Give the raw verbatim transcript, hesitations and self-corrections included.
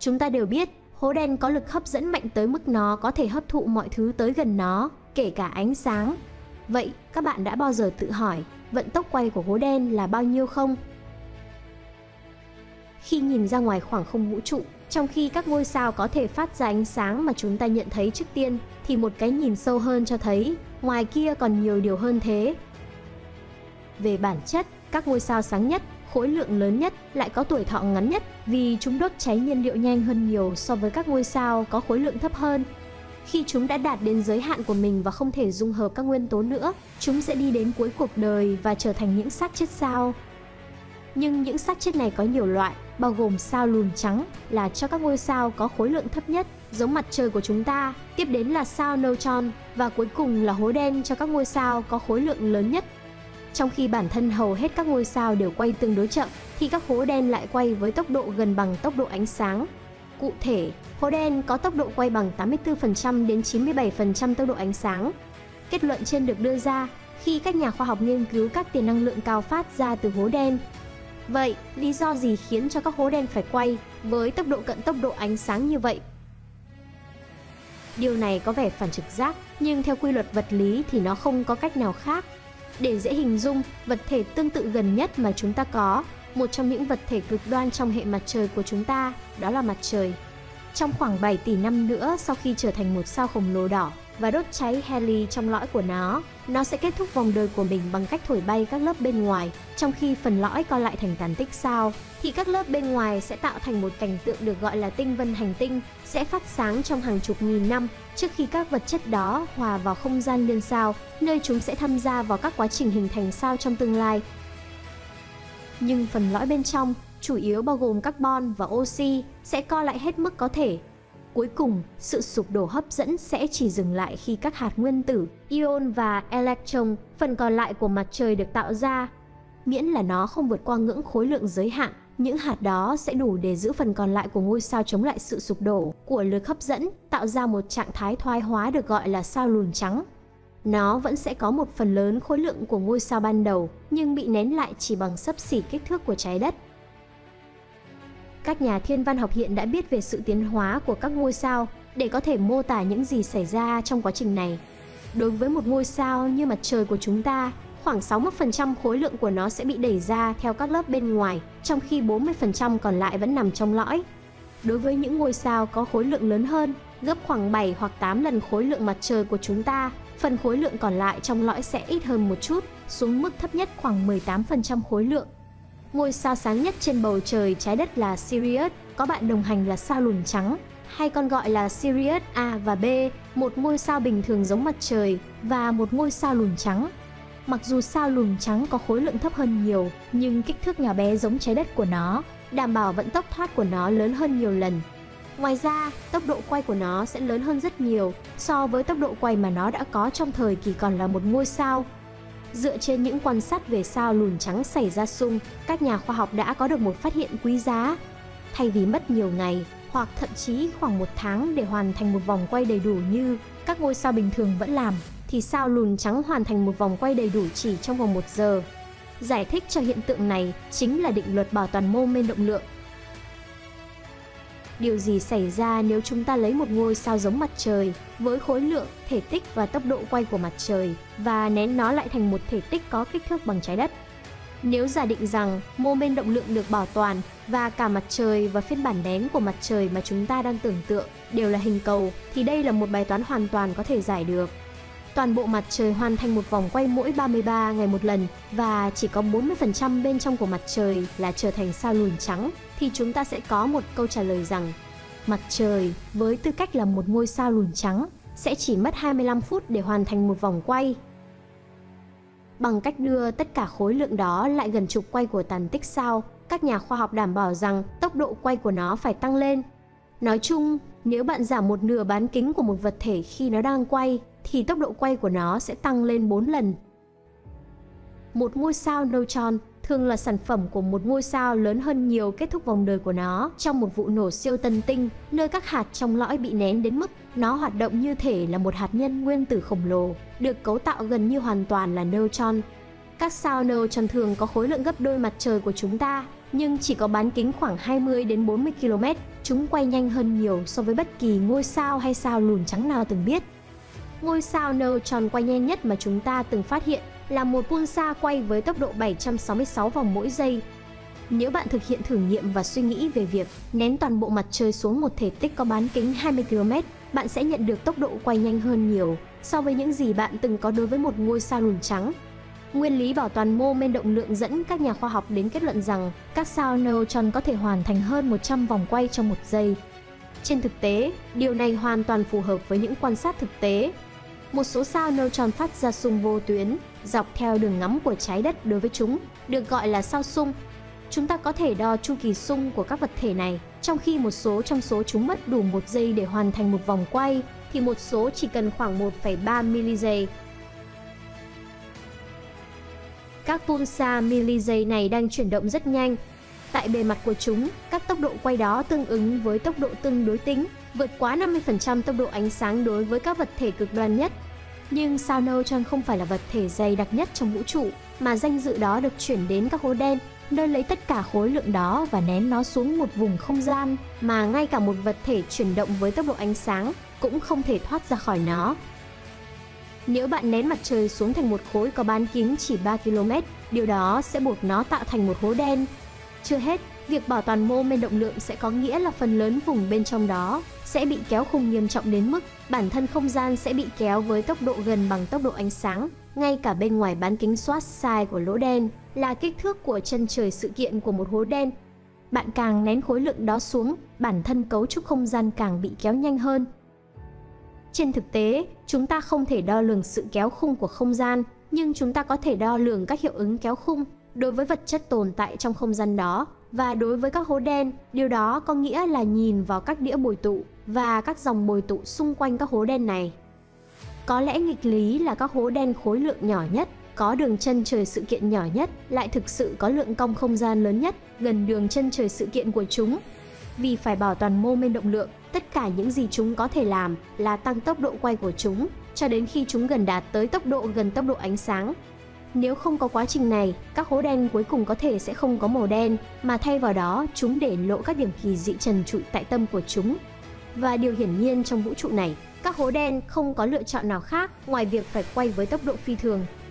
Chúng ta đều biết, hố đen có lực hấp dẫn mạnh tới mức nó có thể hấp thụ mọi thứ tới gần nó, kể cả ánh sáng. Vậy, các bạn đã bao giờ tự hỏi, vận tốc quay của hố đen là bao nhiêu không? Khi nhìn ra ngoài khoảng không vũ trụ, trong khi các ngôi sao có thể phát ra ánh sáng mà chúng ta nhận thấy trước tiên, thì một cái nhìn sâu hơn cho thấy, ngoài kia còn nhiều điều hơn thế. Về bản chất, các ngôi sao sáng nhất, khối lượng lớn nhất lại có tuổi thọ ngắn nhất vì chúng đốt cháy nhiên liệu nhanh hơn nhiều so với các ngôi sao có khối lượng thấp hơn. Khi chúng đã đạt đến giới hạn của mình và không thể dung hợp các nguyên tố nữa, chúng sẽ đi đến cuối cuộc đời và trở thành những xác chết sao. Nhưng những xác chết này có nhiều loại, bao gồm sao lùn trắng là cho các ngôi sao có khối lượng thấp nhất, giống mặt trời của chúng ta, tiếp đến là sao neutron và cuối cùng là hố đen cho các ngôi sao có khối lượng lớn nhất. Trong khi bản thân hầu hết các ngôi sao đều quay tương đối chậm, thì các hố đen lại quay với tốc độ gần bằng tốc độ ánh sáng. Cụ thể, hố đen có tốc độ quay bằng tám mươi tư phần trăm đến chín mươi bảy phần trăm tốc độ ánh sáng. Kết luận trên được đưa ra khi các nhà khoa học nghiên cứu các tiền năng lượng cao phát ra từ hố đen. Vậy, lý do gì khiến cho các hố đen phải quay với tốc độ cận tốc độ ánh sáng như vậy? Điều này có vẻ phản trực giác, nhưng theo quy luật vật lý thì nó không có cách nào khác. Để dễ hình dung, vật thể tương tự gần nhất mà chúng ta có, một trong những vật thể cực đoan trong hệ mặt trời của chúng ta, đó là mặt trời. Trong khoảng bảy tỷ năm nữa, sau khi trở thành một sao khổng lồ đỏ và đốt cháy heli trong lõi của nó, nó sẽ kết thúc vòng đời của mình bằng cách thổi bay các lớp bên ngoài. Trong khi phần lõi co lại thành tàn tích sao, thì các lớp bên ngoài sẽ tạo thành một cảnh tượng được gọi là tinh vân hành tinh, sẽ phát sáng trong hàng chục nghìn năm trước khi các vật chất đó hòa vào không gian liên sao, nơi chúng sẽ tham gia vào các quá trình hình thành sao trong tương lai. Nhưng phần lõi bên trong, chủ yếu bao gồm carbon và oxy, sẽ co lại hết mức có thể. Cuối cùng, sự sụp đổ hấp dẫn sẽ chỉ dừng lại khi các hạt nguyên tử, ion và electron, phần còn lại của mặt trời được tạo ra. Miễn là nó không vượt qua ngưỡng khối lượng giới hạn, những hạt đó sẽ đủ để giữ phần còn lại của ngôi sao chống lại sự sụp đổ của lực hấp dẫn, tạo ra một trạng thái thoái hóa được gọi là sao lùn trắng. Nó vẫn sẽ có một phần lớn khối lượng của ngôi sao ban đầu, nhưng bị nén lại chỉ bằng xấp xỉ kích thước của trái đất. Các nhà thiên văn học hiện đã biết về sự tiến hóa của các ngôi sao để có thể mô tả những gì xảy ra trong quá trình này. Đối với một ngôi sao như mặt trời của chúng ta, khoảng sáu mươi mốt phần trăm khối lượng của nó sẽ bị đẩy ra theo các lớp bên ngoài, trong khi bốn mươi phần trăm còn lại vẫn nằm trong lõi. Đối với những ngôi sao có khối lượng lớn hơn, gấp khoảng bảy hoặc tám lần khối lượng mặt trời của chúng ta, phần khối lượng còn lại trong lõi sẽ ít hơn một chút, xuống mức thấp nhất khoảng mười tám phần trăm khối lượng. Ngôi sao sáng nhất trên bầu trời trái đất là Sirius, có bạn đồng hành là sao lùn trắng, hay còn gọi là Sirius A và B, một ngôi sao bình thường giống mặt trời và một ngôi sao lùn trắng. Mặc dù sao lùn trắng có khối lượng thấp hơn nhiều, nhưng kích thước nhỏ bé giống trái đất của nó, đảm bảo vận tốc thoát của nó lớn hơn nhiều lần. Ngoài ra, tốc độ quay của nó sẽ lớn hơn rất nhiều so với tốc độ quay mà nó đã có trong thời kỳ còn là một ngôi sao. Dựa trên những quan sát về sao lùn trắng xảy ra xung, các nhà khoa học đã có được một phát hiện quý giá. Thay vì mất nhiều ngày, hoặc thậm chí khoảng một tháng để hoàn thành một vòng quay đầy đủ như các ngôi sao bình thường vẫn làm, thì sao lùn trắng hoàn thành một vòng quay đầy đủ chỉ trong vòng một giờ. Giải thích cho hiện tượng này chính là định luật bảo toàn mô men động lượng. Điều gì xảy ra nếu chúng ta lấy một ngôi sao giống mặt trời với khối lượng, thể tích và tốc độ quay của mặt trời và nén nó lại thành một thể tích có kích thước bằng trái đất? Nếu giả định rằng mô men động lượng được bảo toàn và cả mặt trời và phiên bản nén của mặt trời mà chúng ta đang tưởng tượng đều là hình cầu, thì đây là một bài toán hoàn toàn có thể giải được. Toàn bộ mặt trời hoàn thành một vòng quay mỗi ba mươi ba ngày một lần và chỉ có bốn mươi phần trăm bên trong của mặt trời là trở thành sao lùn trắng, thì chúng ta sẽ có một câu trả lời rằng mặt trời với tư cách là một ngôi sao lùn trắng sẽ chỉ mất hai mươi lăm phút để hoàn thành một vòng quay. Bằng cách đưa tất cả khối lượng đó lại gần trục quay của tàn tích sao, các nhà khoa học đảm bảo rằng tốc độ quay của nó phải tăng lên. Nói chung, nếu bạn giảm một nửa bán kính của một vật thể khi nó đang quay, thì tốc độ quay của nó sẽ tăng lên bốn lần. Một ngôi sao neutron thường là sản phẩm của một ngôi sao lớn hơn nhiều kết thúc vòng đời của nó trong một vụ nổ siêu tân tinh, nơi các hạt trong lõi bị nén đến mức nó hoạt động như thể là một hạt nhân nguyên tử khổng lồ, được cấu tạo gần như hoàn toàn là neutron. Các sao neutron thường có khối lượng gấp đôi mặt trời của chúng ta, nhưng chỉ có bán kính khoảng hai mươi đến bốn mươi ki lô mét. Chúng quay nhanh hơn nhiều so với bất kỳ ngôi sao hay sao lùn trắng nào từng biết. Ngôi sao neutron quay nhanh nhất mà chúng ta từng phát hiện là một pulsar quay với tốc độ bảy trăm sáu mươi sáu vòng mỗi giây. Nếu bạn thực hiện thử nghiệm và suy nghĩ về việc nén toàn bộ mặt trời xuống một thể tích có bán kính hai mươi ki lô mét, bạn sẽ nhận được tốc độ quay nhanh hơn nhiều so với những gì bạn từng có đối với một ngôi sao lùn trắng. Nguyên lý bảo toàn mô men động lượng dẫn các nhà khoa học đến kết luận rằng các sao neutron có thể hoàn thành hơn một trăm vòng quay trong một giây. Trên thực tế, điều này hoàn toàn phù hợp với những quan sát thực tế. Một số sao neutron phát ra xung vô tuyến dọc theo đường ngắm của trái đất đối với chúng, được gọi là sao xung. Chúng ta có thể đo chu kỳ xung của các vật thể này, trong khi một số trong số chúng mất đủ một giây để hoàn thành một vòng quay, thì một số chỉ cần khoảng một phẩy ba miligiây. Các pulsar miligiây này đang chuyển động rất nhanh. Tại bề mặt của chúng, các tốc độ quay đó tương ứng với tốc độ tương đối tính, vượt quá năm mươi phần trăm tốc độ ánh sáng đối với các vật thể cực đoan nhất. Nhưng sao neutron không phải là vật thể dày đặc nhất trong vũ trụ, mà danh dự đó được chuyển đến các hố đen, nơi lấy tất cả khối lượng đó và nén nó xuống một vùng không gian mà ngay cả một vật thể chuyển động với tốc độ ánh sáng cũng không thể thoát ra khỏi nó. Nếu bạn nén mặt trời xuống thành một khối có bán kính chỉ ba ki lô mét, điều đó sẽ buộc nó tạo thành một hố đen. Chưa hết, việc bảo toàn mô men động lượng sẽ có nghĩa là phần lớn vùng bên trong đó sẽ bị kéo khung nghiêm trọng đến mức bản thân không gian sẽ bị kéo với tốc độ gần bằng tốc độ ánh sáng, ngay cả bên ngoài bán kính Schwarzschild của lỗ đen là kích thước của chân trời sự kiện của một hố đen. Bạn càng nén khối lượng đó xuống, bản thân cấu trúc không gian càng bị kéo nhanh hơn. Trên thực tế, chúng ta không thể đo lường sự kéo khung của không gian, nhưng chúng ta có thể đo lường các hiệu ứng kéo khung đối với vật chất tồn tại trong không gian đó. Và đối với các hố đen, điều đó có nghĩa là nhìn vào các đĩa bồi tụ và các dòng bồi tụ xung quanh các hố đen này. Có lẽ nghịch lý là các hố đen khối lượng nhỏ nhất, có đường chân trời sự kiện nhỏ nhất, lại thực sự có lượng cong không gian lớn nhất gần đường chân trời sự kiện của chúng. Vì phải bảo toàn mô men động lượng, tất cả những gì chúng có thể làm là tăng tốc độ quay của chúng cho đến khi chúng gần đạt tới tốc độ gần tốc độ ánh sáng. Nếu không có quá trình này, các hố đen cuối cùng có thể sẽ không có màu đen, mà thay vào đó chúng để lộ các điểm kỳ dị trần trụi tại tâm của chúng. Và điều hiển nhiên trong vũ trụ này, các hố đen không có lựa chọn nào khác ngoài việc phải quay với tốc độ phi thường